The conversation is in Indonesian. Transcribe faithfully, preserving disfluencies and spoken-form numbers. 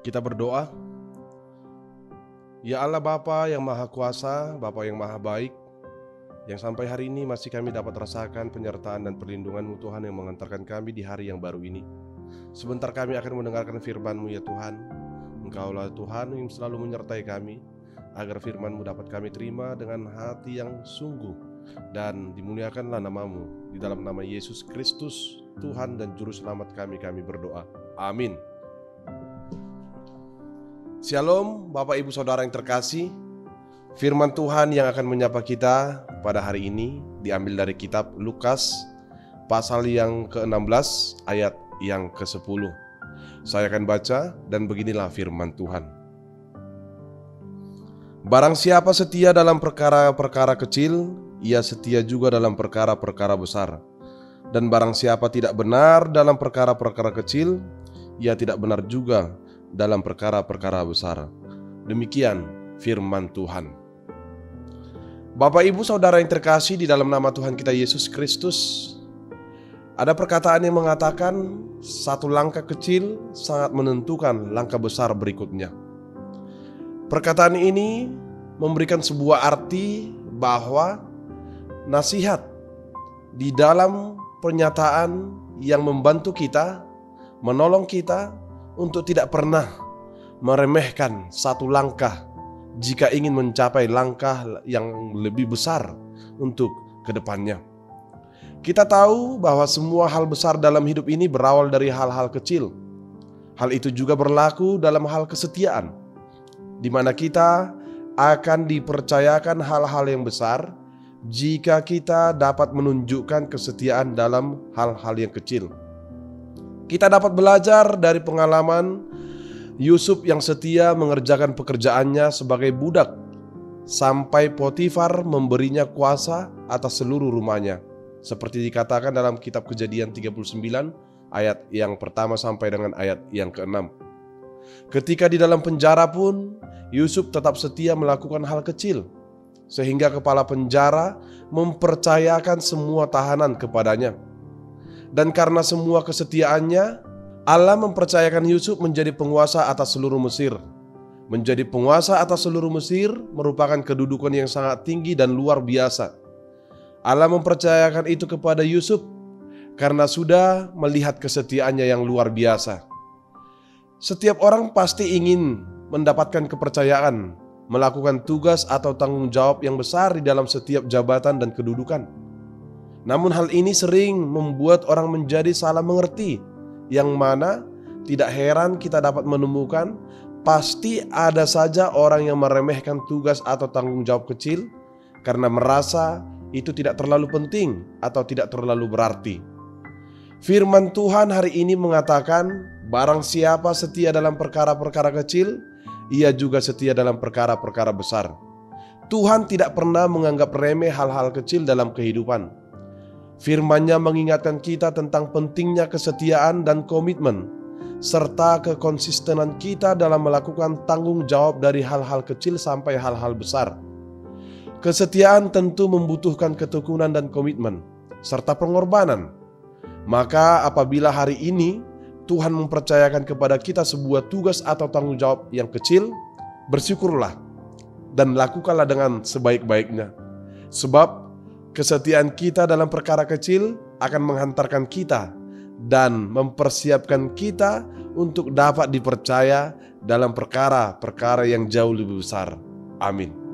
Kita berdoa. Ya Allah Bapa yang Maha Kuasa, Bapa yang Maha Baik, yang sampai hari ini masih kami dapat rasakan penyertaan dan perlindungan-Mu Tuhan yang mengantarkan kami di hari yang baru ini. Sebentar kami akan mendengarkan firman-Mu ya Tuhan. Engkaulah Tuhan yang selalu menyertai kami, agar firman-Mu dapat kami terima dengan hati yang sungguh, dan dimuliakanlah nama-Mu. Di dalam nama Yesus Kristus, Tuhan dan Juru Selamat kami, kami berdoa. Amin. Shalom Bapak Ibu Saudara yang terkasih. Firman Tuhan yang akan menyapa kita pada hari ini diambil dari kitab Lukas pasal yang ke enam belas ayat yang ke sepuluh. Saya akan baca dan beginilah firman Tuhan. Barang siapa setia dalam perkara-perkara kecil, ia setia juga dalam perkara-perkara besar. Dan barang siapa tidak benar dalam perkara-perkara kecil, ia tidak benar juga dalam perkara-perkara besar. Demikian firman Tuhan. Bapak Ibu Saudara yang terkasih di dalam nama Tuhan kita Yesus Kristus, ada perkataan yang mengatakan satu langkah kecil sangat menentukan langkah besar berikutnya. Perkataan ini memberikan sebuah arti bahwa nasihat di dalam pernyataan yang membantu kita, menolong kita untuk tidak pernah meremehkan satu langkah jika ingin mencapai langkah yang lebih besar untuk kedepannya. Kita tahu bahwa semua hal besar dalam hidup ini berawal dari hal-hal kecil. Hal itu juga berlaku dalam hal kesetiaan, di mana kita akan dipercayakan hal-hal yang besar jika kita dapat menunjukkan kesetiaan dalam hal-hal yang kecil. Kita dapat belajar dari pengalaman Yusuf yang setia mengerjakan pekerjaannya sebagai budak sampai Potifar memberinya kuasa atas seluruh rumahnya, seperti dikatakan dalam kitab Kejadian tiga puluh sembilan ayat yang pertama sampai dengan ayat yang keenam. Ketika di dalam penjara pun Yusuf tetap setia melakukan hal kecil, sehingga kepala penjara mempercayakan semua tahanan kepadanya. Dan karena semua kesetiaannya, Allah mempercayakan Yusuf menjadi penguasa atas seluruh Mesir. Menjadi penguasa atas seluruh Mesir merupakan kedudukan yang sangat tinggi dan luar biasa. Allah mempercayakan itu kepada Yusuf karena sudah melihat kesetiaannya yang luar biasa. Setiap orang pasti ingin mendapatkan kepercayaan, melakukan tugas atau tanggung jawab yang besar di dalam setiap jabatan dan kedudukan. Namun hal ini sering membuat orang menjadi salah mengerti, yang mana tidak heran kita dapat menemukan pasti ada saja orang yang meremehkan tugas atau tanggung jawab kecil karena merasa itu tidak terlalu penting atau tidak terlalu berarti. Firman Tuhan hari ini mengatakan, barang siapa setia dalam perkara-perkara kecil, ia juga setia dalam perkara-perkara besar. Tuhan tidak pernah menganggap remeh hal-hal kecil dalam kehidupan. Firman-Nya mengingatkan kita tentang pentingnya kesetiaan dan komitmen, serta kekonsistenan kita dalam melakukan tanggung jawab dari hal-hal kecil sampai hal-hal besar. Kesetiaan tentu membutuhkan ketekunan dan komitmen, serta pengorbanan. Maka apabila hari ini Tuhan mempercayakan kepada kita sebuah tugas atau tanggung jawab yang kecil, bersyukurlah dan lakukanlah dengan sebaik-baiknya. Sebab kesetiaan kita dalam perkara kecil akan menghantarkan kita dan mempersiapkan kita untuk dapat dipercaya dalam perkara-perkara yang jauh lebih besar. Amin.